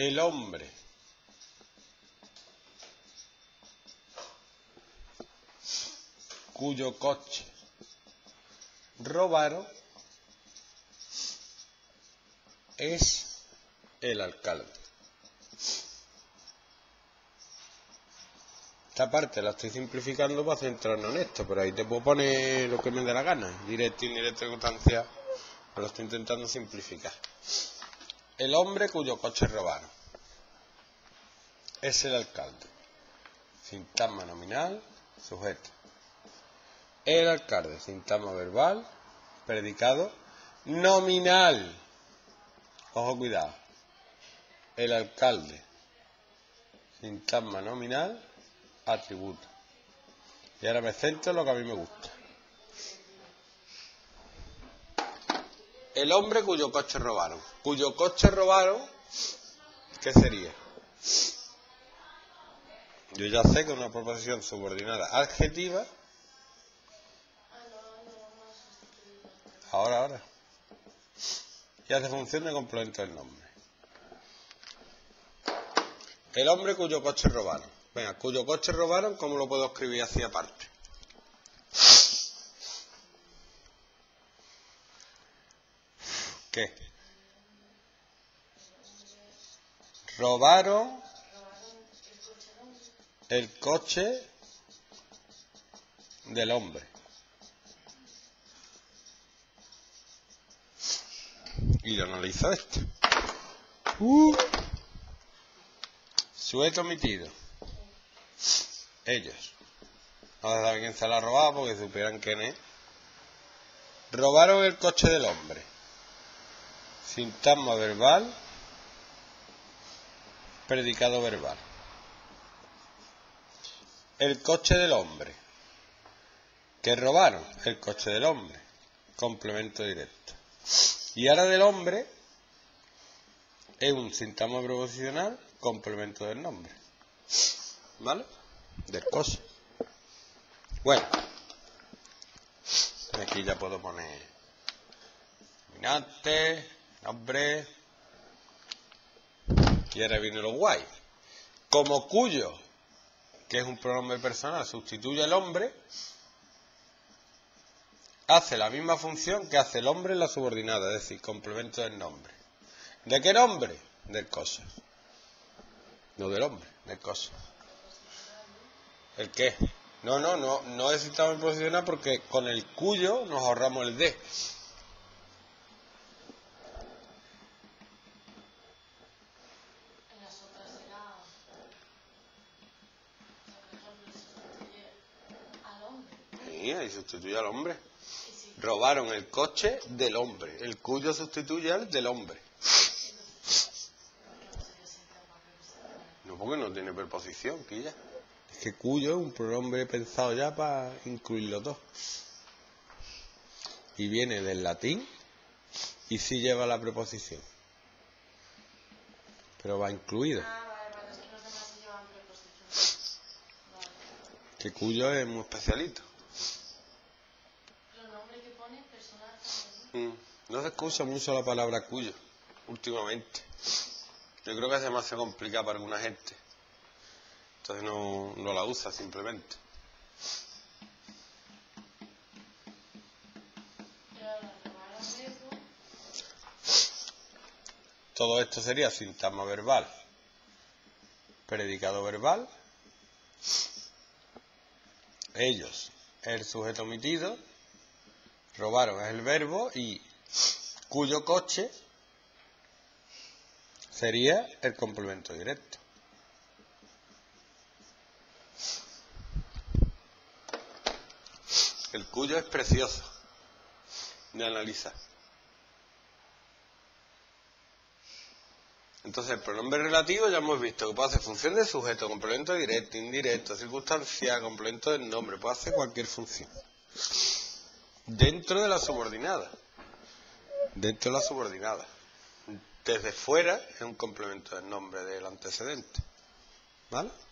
el hombre cuyo coche robaron es el alcalde. Esta parte la estoy simplificando para centrarnos en esto, pero ahí te puedo poner lo que me dé la gana, directo, indirecto, circunstancia, pero lo estoy intentando simplificar. El hombre cuyo coche robaron es el alcalde. Sintagma nominal, sujeto. El alcalde, sintagma verbal, predicado nominal. Ojo, cuidado. El alcalde, sintagma nominal, atributo. Y ahora me centro en lo que a mí me gusta. El hombre cuyo coche robaron. Cuyo coche robaron, ¿qué sería? Yo ya sé que una proposición subordinada adjetiva. Ahora. Y hace función de complemento del nombre. El hombre cuyo coche robaron. Venga, cuyo coche robaron, ¿cómo lo puedo escribir así aparte? ¿Qué? Robaron el coche del hombre. Y yo analizo esto. Sujeto omitido. Ellos. No se sabe quién se la ha robado porque supieran quién es. Robaron el coche del hombre. Sintagma verbal. Predicado verbal. El coche del hombre. ¿Qué robaron? El coche del hombre. Complemento directo. Y ahora del hombre es un sintagma preposicional, complemento del nombre. ¿Vale? Del coche. Bueno. Aquí ya puedo poner nominante, nombre. Y ahora viene lo guay. Como cuyo, que es un pronombre personal, sustituye al hombre, hace la misma función que hace el hombre en la subordinada, es decir, complemento del nombre. ¿De qué nombre? Del coche. No del hombre, del coche. ¿El qué? No es sintagma preposicional porque con el cuyo nos ahorramos el de. Sí, ahí sustituye al hombre. Robaron el coche del hombre. El cuyo sustituye al del hombre. No, porque no tiene preposición, quilla. Es que cuyo es un pronombre pensado ya para incluir los dos. Y viene del latín y sí lleva la preposición. Pero va incluido. Vale, es que los demás sí llevan preposición. Vale. Que cuyo es muy especialito. Los nombres que pone personal también. No se escucha mucho la palabra cuyo últimamente. Yo creo que es demasiado complicada para alguna gente. Entonces no la usa simplemente. Todo esto sería sintagma verbal, predicado verbal. Ellos, el sujeto omitido. Robaron es el verbo y cuyo coche sería el complemento directo. El cuyo es precioso de analizar. Entonces, el pronombre relativo ya hemos visto que puede hacer función de sujeto, complemento directo, indirecto, circunstancial, complemento del nombre, puede hacer cualquier función. Dentro de la subordinada. Dentro de la subordinada. Desde fuera es un complemento del nombre del antecedente. ¿Vale?